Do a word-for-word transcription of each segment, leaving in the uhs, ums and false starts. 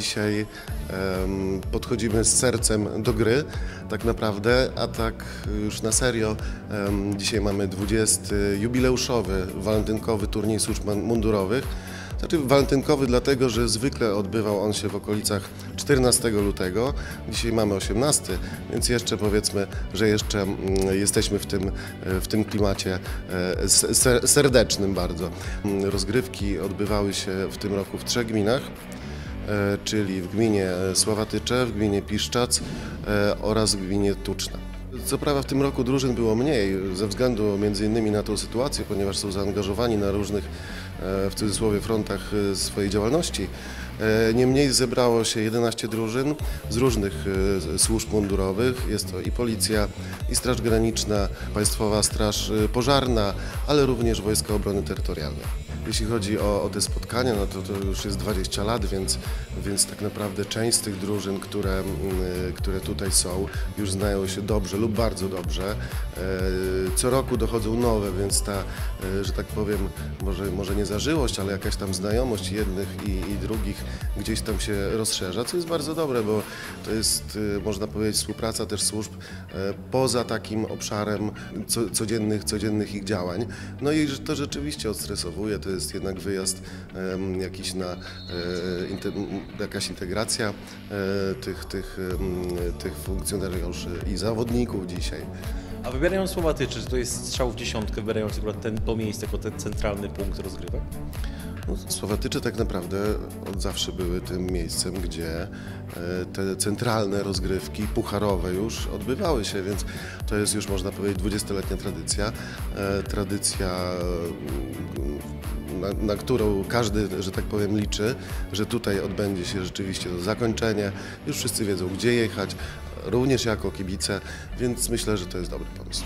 dzisiaj um, podchodzimy z sercem do gry, tak naprawdę, a tak już na serio. Um, dzisiaj mamy dwudziesty jubileuszowy, walentynkowy turniej służb mundurowych. Znaczy walentynkowy dlatego, że zwykle odbywał on się w okolicach czternastego lutego. Dzisiaj mamy osiemnasty, więc jeszcze powiedzmy, że jeszcze jesteśmy w tym, w tym klimacie serdecznym bardzo. Rozgrywki odbywały się w tym roku w trzech gminach, czyli w gminie Sławatycze, w gminie Piszczac oraz w gminie Tuczna. Co prawda w tym roku drużyn było mniej, ze względu między innymi na tą sytuację, ponieważ są zaangażowani na różnych, w cudzysłowie, frontach swojej działalności. Niemniej zebrało się jedenaście drużyn z różnych służb mundurowych. Jest to i Policja, i Straż Graniczna, Państwowa Straż Pożarna, ale również Wojska Obrony Terytorialnej. Jeśli chodzi o, o te spotkania, no to, to już jest dwadzieścia lat, więc, więc tak naprawdę część z tych drużyn, które, które tutaj są, już znają się dobrze lub bardzo dobrze. Co roku dochodzą nowe, więc ta, że tak powiem, może, może nie zażyłość, ale jakaś tam znajomość jednych i, i drugich gdzieś tam się rozszerza, co jest bardzo dobre, bo to jest, można powiedzieć, współpraca też służb poza takim obszarem codziennych, codziennych ich działań. No i to rzeczywiście odstresowuje. To jest jednak wyjazd um, jakiś na e, inte, jakaś integracja e, tych, tych, e, tych funkcjonariuszy i zawodników dzisiaj. A wybierając Sławatycze, czy to jest strzał w dziesiątkę, wybierając akurat ten, to miejsce jako ten centralny punkt rozgrywek? No, Sławatycze tak naprawdę od zawsze były tym miejscem, gdzie te centralne rozgrywki pucharowe już odbywały się, więc to jest już, można powiedzieć, dwudziestoletnia tradycja. Tradycja, na, na którą każdy, że tak powiem, liczy, że tutaj odbędzie się rzeczywiście to zakończenie. Już wszyscy wiedzą, gdzie jechać, również jako kibice, więc myślę, że to jest dobry pomysł.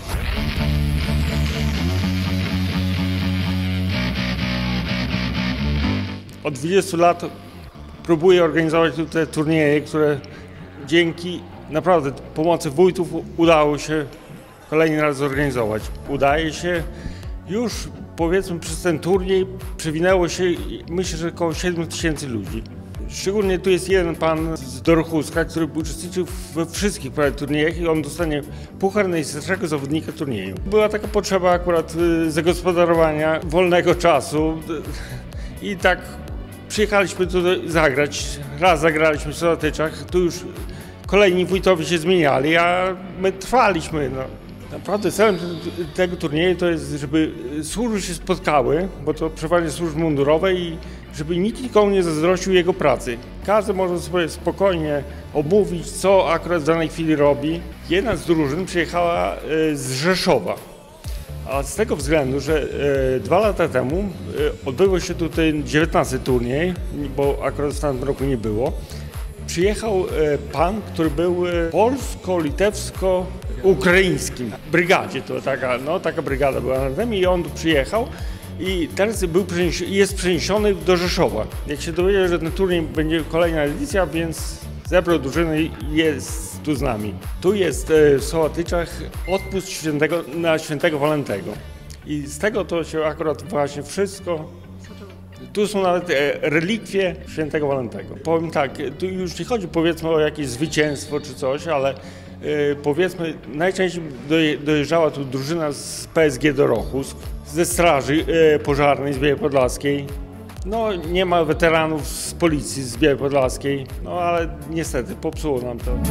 Od dwudziestu lat próbuję organizować tutaj turnieje, które dzięki naprawdę pomocy wójtów udało się kolejny raz zorganizować. Udaje się. Już powiedzmy przez ten turniej przewinęło się, myślę, że około siedmiu tysięcy ludzi. Szczególnie tu jest jeden pan z Dorochuska, który uczestniczył we wszystkich prawie turniejach i on dostanie puchar najstarszego zawodnika turnieju. Była taka potrzeba akurat zagospodarowania wolnego czasu i tak przyjechaliśmy tu zagrać. Raz zagraliśmy w Sławatyczach, tu już kolejni wójtowie się zmieniali, a my trwaliśmy. No. Naprawdę celem tego turnieju to jest, żeby służby się spotkały, bo to przeważnie służby mundurowe, i żeby nikt nikomu nie zazdrościł jego pracy. Każdy może sobie spokojnie omówić, co akurat w danej chwili robi. Jedna z drużyn przyjechała z Rzeszowa. A z tego względu, że e, dwa lata temu e, odbywał się tutaj dziewiętnasty turniej, bo akurat w tamtym roku nie było. Przyjechał e, pan, który był e, polsko-litewsko-ukraińskim brygadzie. To taka, no, taka brygada była na tym i on tu przyjechał i teraz był jest przeniesiony do Rzeszowa. Jak się dowiedział, że ten turniej będzie kolejna edycja, więc zebrał drużynę i jest tu z nami. Tu jest w Sławatyczach odpust świętego, na świętego Walentego. I z tego to się akurat właśnie wszystko... Tu są nawet relikwie świętego Walentego. Powiem tak, tu już nie chodzi powiedzmy o jakieś zwycięstwo czy coś, ale powiedzmy najczęściej dojeżdżała tu drużyna z P S G Dorochusk, ze Straży Pożarnej z Białej Podlaskiej. No, nie ma weteranów z policji z Białej Podlaskiej, no ale niestety popsuło nam to.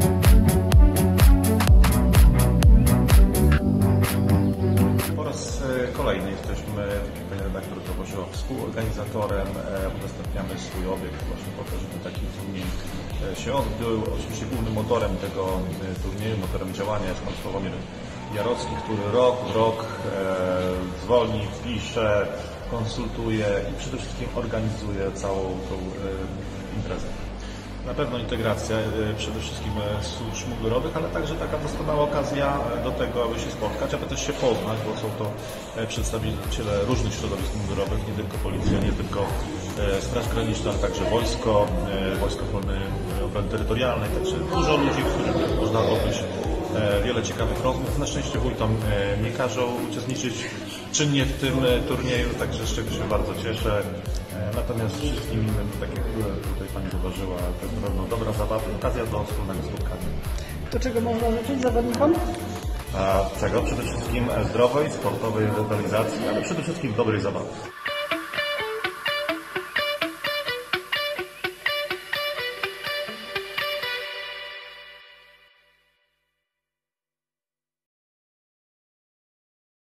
Po raz kolejny jesteśmy, tak jak pani redaktor zauważyła, współorganizatorem. Udostępniamy swój obiekt właśnie po to, żeby taki turniej się odbył. Oczywiście głównym motorem tego turnieju, motorem działania jest pan Sławomir Jarocki, który rok w rok e, dzwoni, pisze, konsultuje i przede wszystkim organizuje całą tą e, imprezę. Na pewno integracja e, przede wszystkim służb mundurowych, ale także taka doskonała okazja do tego, aby się spotkać, aby też się poznać, bo są to e, przedstawiciele różnych środowisk mundurowych, nie tylko policja, nie tylko e, Straż Graniczna, ale także wojsko, e, Wojsko Obrony Terytorialnej, także dużo ludzi, których można odbyć wiele ciekawych rozmów. Na szczęście wójtom nie każą uczestniczyć czynnie w tym turnieju, także z czego się bardzo cieszę. Natomiast wszystkim innym, tak jak tutaj Pani zauważyła, to jest na pewno dobra zabawa, okazja do wspólnego spotkania. To czego można życzyć zawodnikom? A czego? Przede wszystkim zdrowej, sportowej rywalizacji, ale przede wszystkim dobrej zabawy.